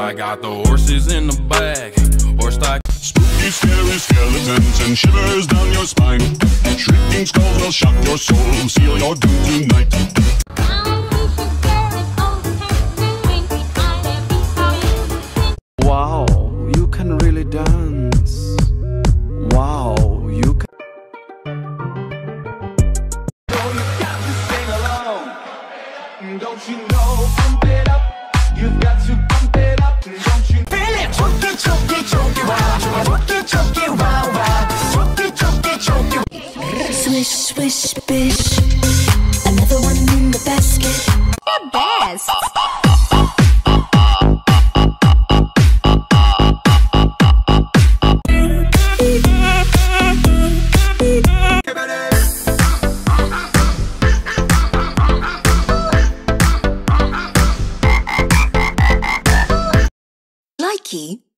I got the horses in the back, horse stock. Spooky, scary skeletons and shivers down your spine. Shrieking skulls will shock your soul, seal your doom tonight. Wow, you can really dance. Wow, you can. Oh, you got to sing along. Don't you know? Pump it up. You've got to pump it up. Don't you feel it? Choky, choky, choky, wow. Choky, choky, wow, wow. Choky, choky, choky. Swish, swish, bish. Another one in the basket. The best. Likey.